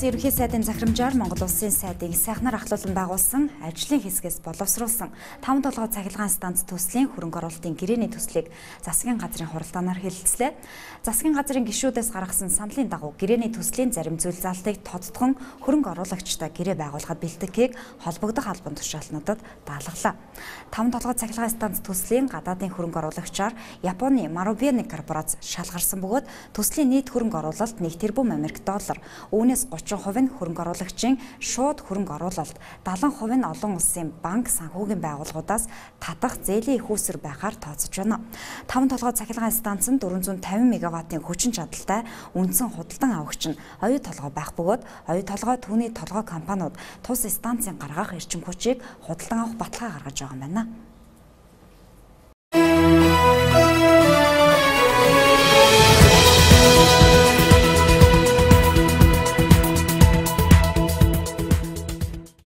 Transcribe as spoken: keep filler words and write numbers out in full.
улсын ерөнхий сайдын захирамжаар Монгол улсын сайдын сайхнаар ахлуулан байгуулсан ажлын хэсгээс боловсруулсан таван толгой цахилгаан станц төслийн хөрөнгө оруулалтын гэрээний төслийг засгийн газрын хуралдаанаар хэлэлцлээ. Засгийн газрын гишүүдээс гаргасан саналын дагуу гэрээний төслийн зарим зүйл залтыг тодтгон хөрөнгө оруулагчдаа гэрээ байгуулахад бэлтгэхийг холбогдох албан тушаалтнуудад даалгалаа. Таван толгой цахилгаан станц төслийн гадаадын хөрөнгө оруулагчаар Японы Marubeni корпорац шалгарсан бөгөөд төслийн нийт хөрөнгө оруулалт нэг тэрбум Америк доллар. Үүнээс гучин хувь нь хөрөнгө оруулагчийн шууд хөрөнгө оруулалт, далайн хувь нь олон улсын банк санхүүгийн байгууллагуудаас татах зээлийн их үүсвэр байхаар тооцож байна. Таван толгой цахилгаан станц нь дөрвөн зуун тавин мегаваттын хүчин чадалтай үндсэн худалдан авагч нь оюу толгой байх бөгөөд оюу толгой түүний толгой компаниуд тус станцын гаргах эрчим хүчийг худалдан авах баталгаа гаргаж байгаа юм байна.